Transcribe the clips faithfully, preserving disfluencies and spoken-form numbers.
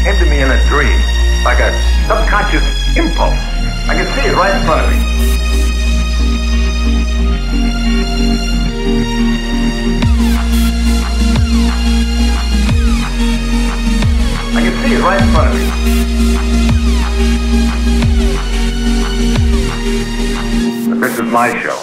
came to me in a dream, like a subconscious impulse. I can see it right in front of me. I can see it right in front of me. But this is my show.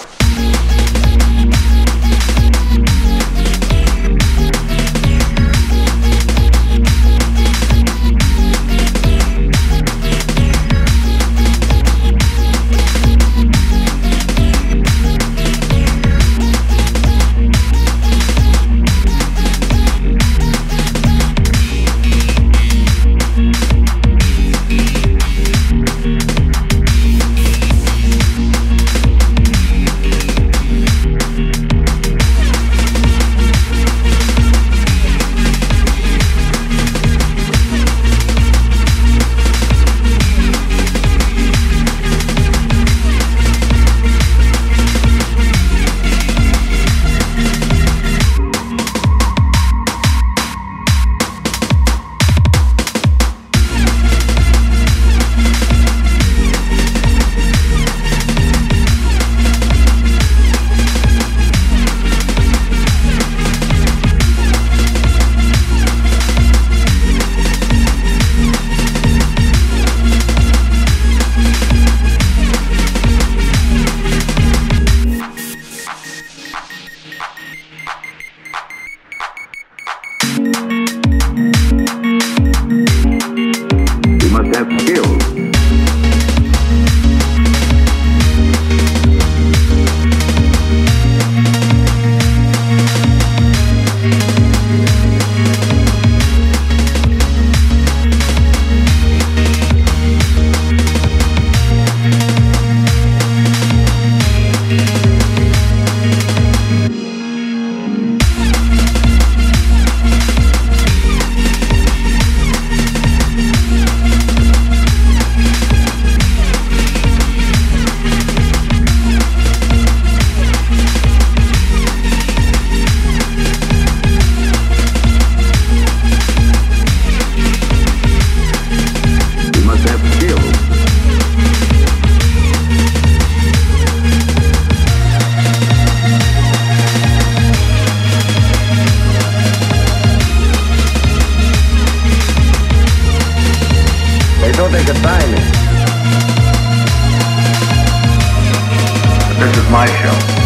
My show.